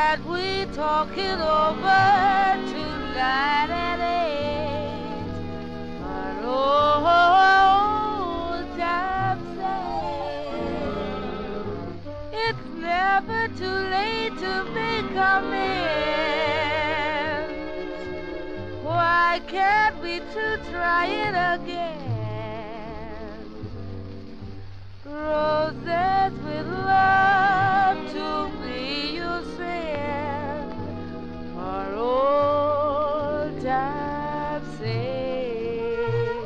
that we talk it over tonight at 8. But old time says it's never too late to make amends. Why can't we two try it again? Roses with love to me you send, for old time's sake.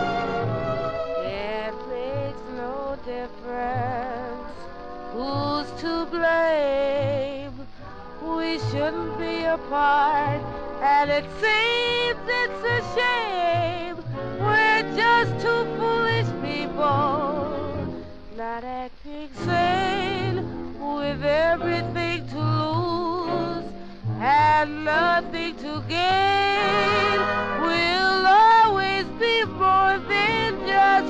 It makes no difference who's to blame. We shouldn't be apart, and it seems it's a shame. We're just two foolish people, not acting sane, with everything to lose and nothing to gain. We'll always be more than just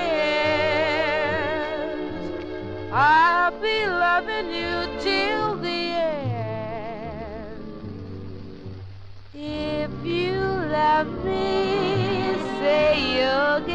friends. I'll be loving you till the end. If you love me, say you'll get